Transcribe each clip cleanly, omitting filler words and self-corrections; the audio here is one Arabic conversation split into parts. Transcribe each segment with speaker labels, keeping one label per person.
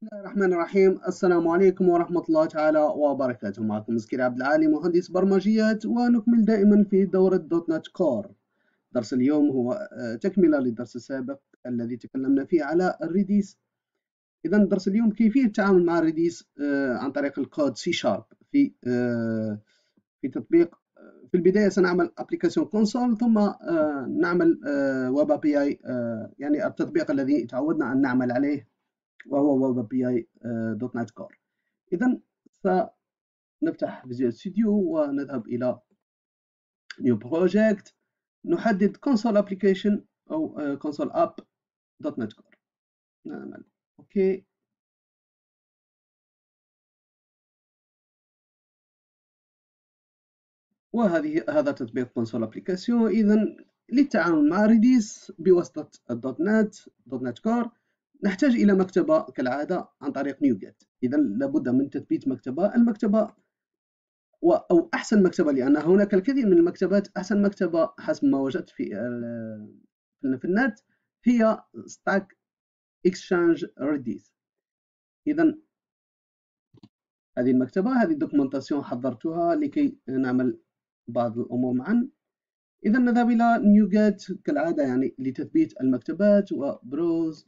Speaker 1: الله الرحمن الرحيم. السلام عليكم ورحمة الله تعالى وبركاته. معكم مسكين عبد العالي، مهندس برمجيات، ونكمل دائما في دورة دوت نت كور. درس اليوم هو تكملة للدرس السابق الذي تكلمنا فيه على الريديس. إذا درس اليوم كيفية التعامل مع الريديس عن طريق الكود سي شارب في تطبيق. في البداية سنعمل ابليكاسيون كونسول، ثم نعمل ويب ابي اي، يعني التطبيق الذي تعودنا أن نعمل عليه وهو ويب بي اي دوت نت كور. اذا سنفتح فيجوال ستوديو ونذهب الى نيو بروجكت، نحدد كونسول ابلكيشن او كونسول اب دوت نت كور، نعمل اوكي. هذا تطبيق كونسول ابلكيشن. اذا للتعامل مع ريديس بواسطه دوت نت كور نحتاج الى مكتبه كالعاده عن طريق نيوجيت. اذا لابد من تثبيت المكتبه أو أحسن مكتبة، لأن هناك الكثير من المكتبات. أحسن مكتبة حسب ما وجدت في النت هي ستاك اكسشينج ريديس. إذا هذه المكتبة، هذه الدوكيومنتاسيون حضرتها لكي نعمل بعض الأمور معا. إذا نذهب إلى نيوجيت كالعادة، يعني لتثبيت المكتبات، وبروز،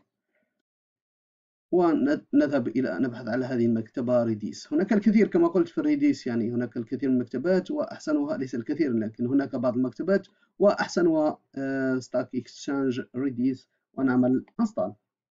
Speaker 1: ونذهب إلى نبحث على هذه المكتبة ريديس. هناك الكثير كما قلت في الريديس، يعني هناك الكثير من المكتبات، وأحسنها ليس الكثير لكن هناك بعض المكتبات وأحسنها ستاك اكسشينج ريديس، ونعمل انستال.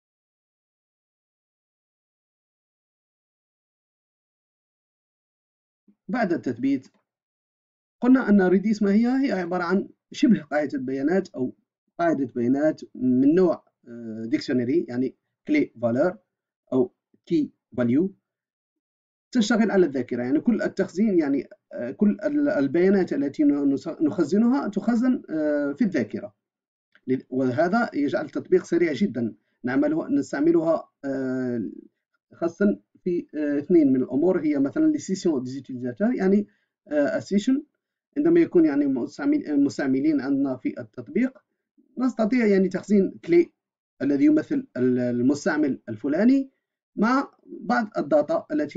Speaker 1: بعد التثبيت قلنا أن ريديس ما هي عبارة عن شبه قاعدة بيانات أو قاعدة بيانات من نوع ديكشنري، يعني كلي فالور أو كي فاليو، تشتغل على الذاكرة. يعني كل التخزين، يعني كل البيانات التي نخزنها تخزن في الذاكرة، وهذا يجعل التطبيق سريع جدا. نستعملها خاصة في اثنين من الأمور، هي مثلا للسيسيون ديزيتيليزاتور، يعني السيشن عندما يكون يعني مستعملين عندنا في التطبيق، نستطيع يعني تخزين كلي الذي يمثل المستعمل الفلاني مع بعض الداتا التي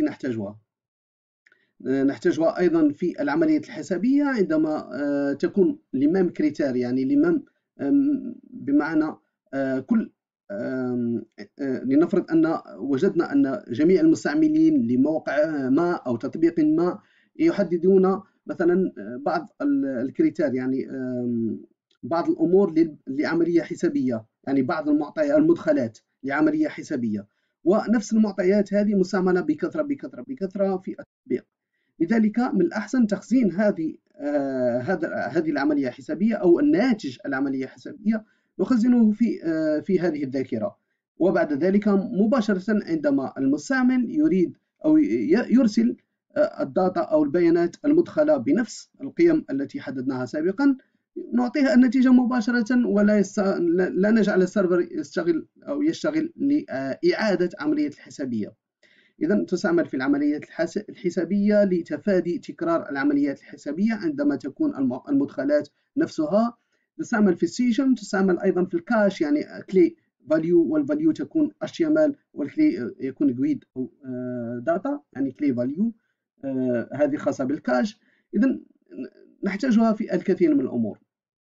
Speaker 1: نحتاجها أيضا في العملية الحسابية، عندما تكون لمام كريتير، يعني لمام بمعنى كل لنفرض أن وجدنا أن جميع المستعملين لموقع ما أو تطبيق ما يحددون مثلا بعض الكريتير، يعني بعض الأمور لعملية حسابية، يعني بعض المعطيات المدخلات لعملية حسابية، ونفس المعطيات هذه مستعملة بكثرة في التطبيق. لذلك من الأحسن تخزين هذه العملية الحسابية أو الناتج العملية الحسابية، نخزنه في هذه الذاكرة. وبعد ذلك مباشرة عندما المستعمل يريد أو يرسل الداتا أو البيانات المدخلة بنفس القيم التي حددناها سابقا، نعطيها النتيجة مباشرة، لا نجعل السيرفر يشتغل لإعادة عملية الحسابية. إذا تستعمل في العمليات الحسابية لتفادي تكرار العمليات الحسابية عندما تكون المدخلات نفسها. تستعمل في السيشن، تستعمل أيضا في الكاش، يعني كلي فاليو، والفاليو تكون HTML والكلي يكون جويد أو داتا، يعني كلي فاليو، هذه خاصة بالكاش. إذا نحتاجها في الكثير من الأمور.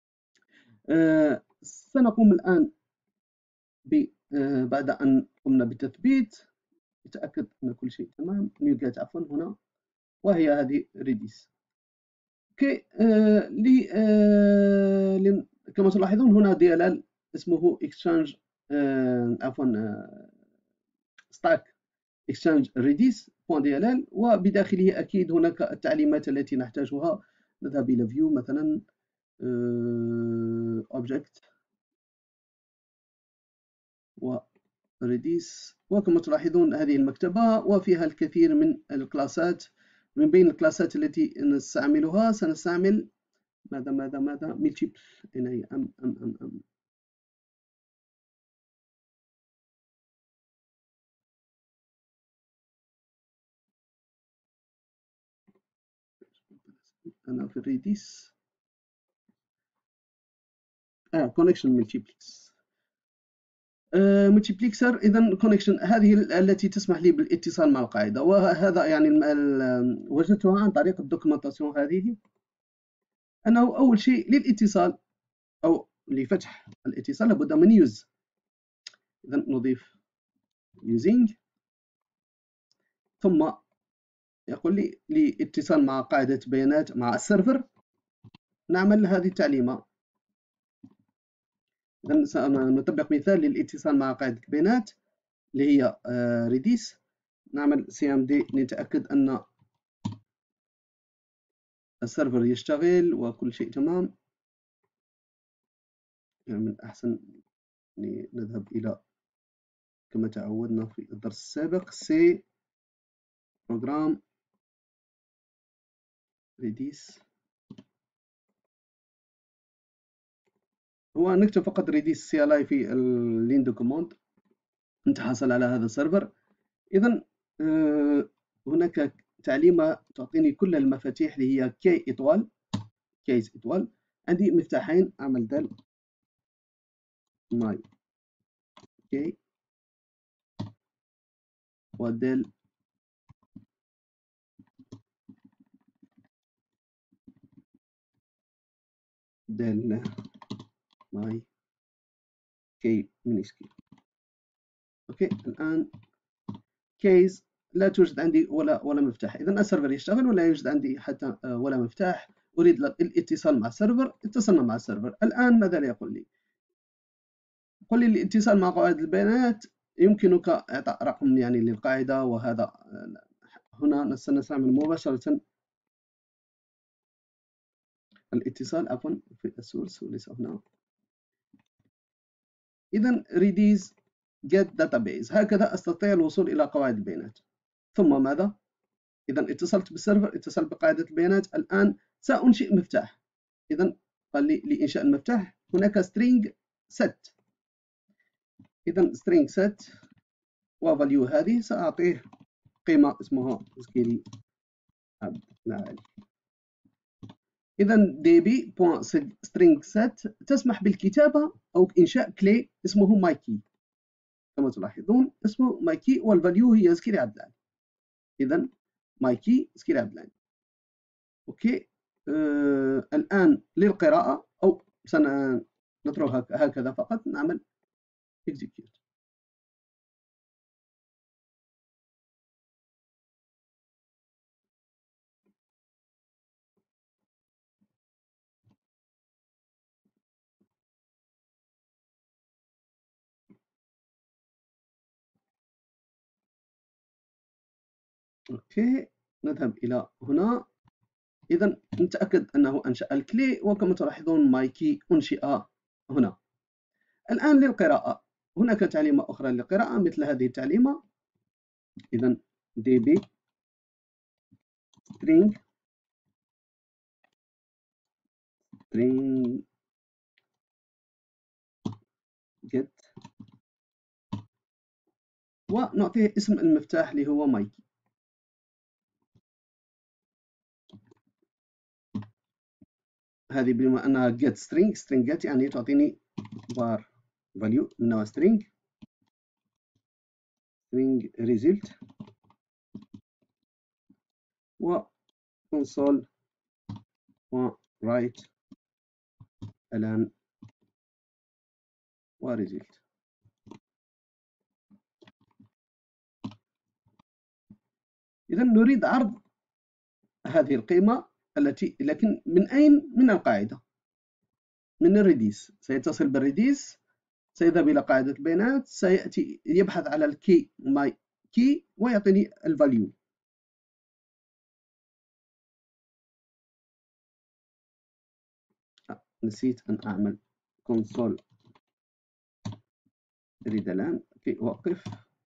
Speaker 1: سنقوم الآن بعد أن قمنا بالتثبيت، نتأكد أن كل شيء تمام. نيوجيت عفوا هنا، وهي هذه ريديس. اوكي. كما تلاحظون هنا DLL اسمه exchange، عفوا stack exchange redis .dll، وبداخله أكيد هناك التعليمات التي نحتاجها. نذهب إلى view مثلا، object و redis، وكما تلاحظون هذه المكتبة وفيها الكثير من الكلاسات. من بين الكلاسات التي نستعملها سنستعمل ماذا multiple، هنا هي أم أنا في الريديس connection multiplex. ملتيبليكسر إذا كونكشن هذه التي تسمح لي بالاتصال مع القاعدة، وهذا يعني وجدتها عن طريق الدوكيومنتاسيون هذه، أنه أول شيء للاتصال أو لفتح الاتصال لابد من يوز. إذا نضيف using، ثم يقول لي لاتصال مع قاعدة بيانات مع السيرفر نعمل هذه التعليمة. إذا سنطبق مثال للاتصال مع قاعدة بيانات اللي هي ريديس. نعمل cmd نتأكد أن السيرفر يشتغل وكل شيء تمام. يعني من الأحسن نذهب إلى كما تعودنا في الدرس السابق C program redis، هو نكتب فقط redis CLI في اللين دوكوموند نتحصل على هذا السيرفر. إذا هناك تعليمة تعطيني كل المفاتيح اللي هي كي إطوال كيس إطوال. عندي مفتاحين، أعمل دل ماي كي ودل دل ماي كي مينيسكيل. اوكي الان كيس لا توجد عندي ولا مفتاح، اذا السيرفر يشتغل ولا يوجد عندي حتى ولا مفتاح. اريد الاتصال مع السيرفر، اتصلنا مع السيرفر. الان ماذا يقول لي؟ يقول لي الاتصال مع قواعد البيانات يمكنك اعطاء رقم يعني للقاعده، وهذا هنا سنستعمل مباشره الاتصال عفوا في السورس وليس هنا. إذا redis get database، هكذا أستطيع الوصول إلى قواعد البيانات. ثم ماذا؟ إذا اتصلت بالسيرفر، اتصلت بقاعدة البيانات. الآن سأنشئ مفتاح. إذا قال لي لإنشاء المفتاح هناك string set. إذا string set وvalue هذه سأعطيه قيمة اسمها زكيري عبد العالي. إذا db.string set تسمح بالكتابة أو إنشاء كلي اسمه مايكي. كما تلاحظون اسمه مايكي والفاليو هي زكيري عبد العالي. إذا مايكي زكيري عبد العالي. أوكي. الآن للقراءة أو سنترك هكذا فقط، نعمل execute. أوكي نذهب إلى هنا. إذا نتأكد أنه أنشأ الكلي، وكما تلاحظون مايكي أنشئ هنا. الآن للقراءة هناك تعليمة أخرى للقراءة مثل هذه التعليمة. إذا db string get ونعطيه اسم المفتاح اللي هو مايكي. هذه بما أنها get string get يعني تعطيني var value من نوع string result و console و write الآن و result. إذا نريد عرض هذه القيمة التي لكن من أين؟ من القاعدة، من الريديس. سيتصل بالريديس، سيذهب إلى قاعدة البيانات، سيأتي يبحث على الكي ماي كي ويعطيني الفاليو. نسيت أن أعمل console أريد الآن كي أوقف.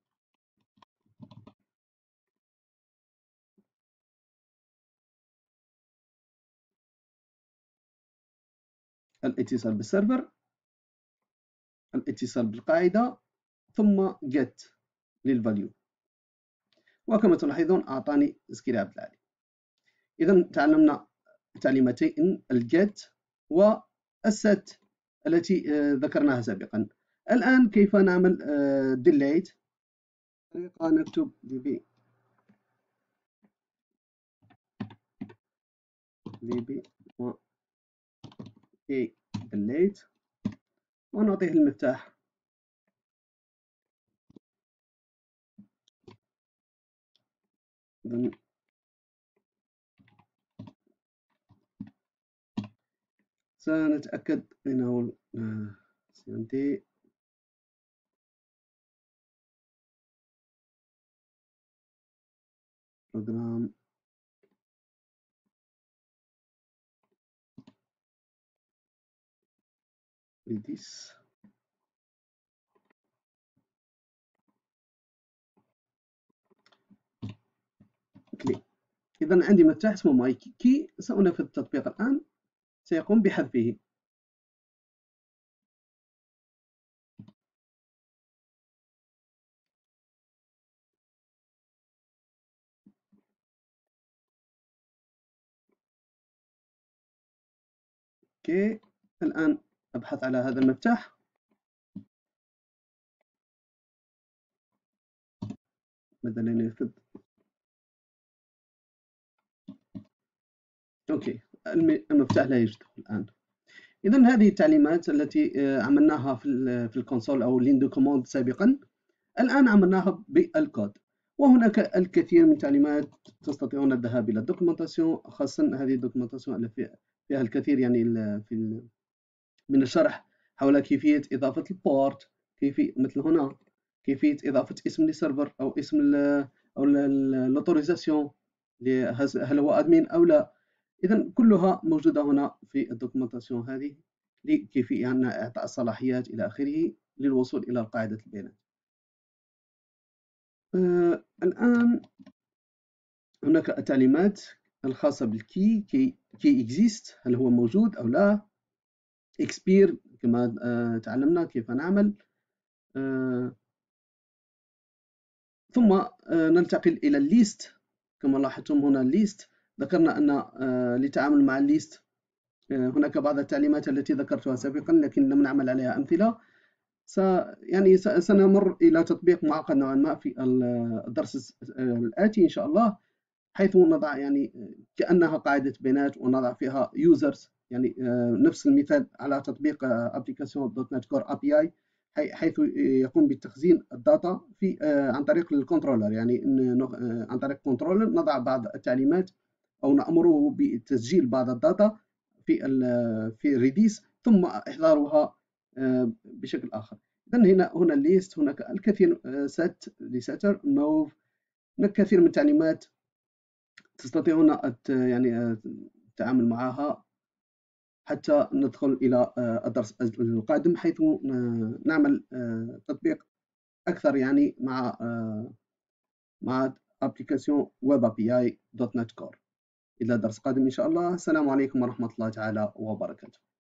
Speaker 1: الاتصال بالسيرفر، الاتصال بالقاعدة، ثم get للفاليو، وكما تلاحظون أعطاني زكيري عبد العالي. إذا تعلمنا تعليمتين الجيت والست التي ذكرناها سابقا. الآن كيف نعمل delete؟ طريقة نكتب db delete ونعطيه المفتاح. إذن سنتأكد أنه سينتهي. program redis. إذا عندي مفتاح اسمه ماي كي، سأنفذ التطبيق الآن، سيقوم بحذفه. اوكي، الآن أبحث على هذا المفتاح. بدل أن ينفذ. اوكي، المفتاح لا يوجد الآن. إذا هذه التعليمات التي عملناها في الكونسول أو لين دو كوموند سابقا، الآن عملناها بالكود. وهناك الكثير من التعليمات تستطيعون الذهاب إلى الدوكيومنتاسيون، خاصة هذه الدوكيومنتاسيون التي فيها الكثير يعني من الشرح حول كيفية إضافة البورت، كيفية مثل هنا كيفية إضافة اسم للسيرفر أو اسم أو الأوتوريزاسيون، هل هو أدمين أو لا. إذا كلها موجودة هنا في الدوكيومنتاسيون هذه، لكيفية يعني إعطاء الصلاحيات إلى آخره للوصول إلى قاعدة البيانات. الآن هناك التعليمات الخاصة بالكي، كي exist، هل هو موجود أو لا. expire كما تعلمنا كيف نعمل. ثم ننتقل إلى الليست. كما لاحظتم هنا الليست، ذكرنا أن للتعامل مع الليست هناك بعض التعليمات التي ذكرتها سابقا لكن لم نعمل عليها أمثلة. يعني سنمر إلى تطبيق معقد نوعا ما في الدرس الآتي إن شاء الله، حيث نضع يعني كأنها قاعدة بيانات ونضع فيها users، يعني نفس المثال على تطبيق application .NET Core API، حيث يقوم بتخزين الداتا في عن طريق الكنترولر، يعني عن طريق كنترولر نضع بعض التعليمات أو نأمره بتسجيل بعض الداتا في ريديس ثم إحضارها بشكل آخر. إذن هنا الليست، هناك الكثير set لساتر موف، هناك كثير من التعليمات تستطيعون يعني التعامل معها حتى ندخل إلى الدرس القادم، حيث نعمل تطبيق أكثر يعني مع application web API .NET Core. إلى درس قادم إن شاء الله. السلام عليكم ورحمة الله تعالى وبركاته.